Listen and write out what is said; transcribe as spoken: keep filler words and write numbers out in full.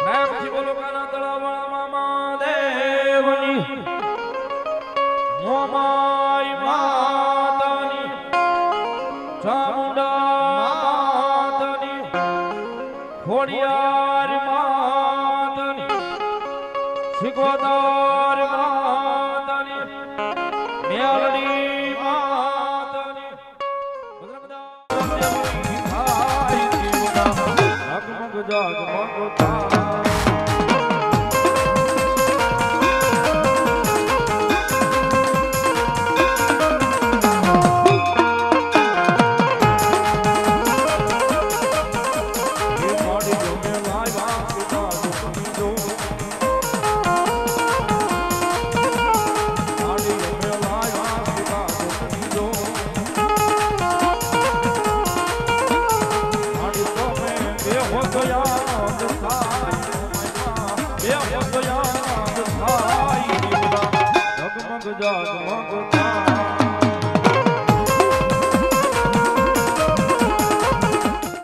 પ્રેમથી બોલો કાના તળાવળા મામા દેવની મોમાઈ માતાની ચામુંડા માતાની ખોડિયાર માતાની શિકોતર માતાની મેલડી માતાની જગમગ જગમગ થાય જગમગ જગમગ થાય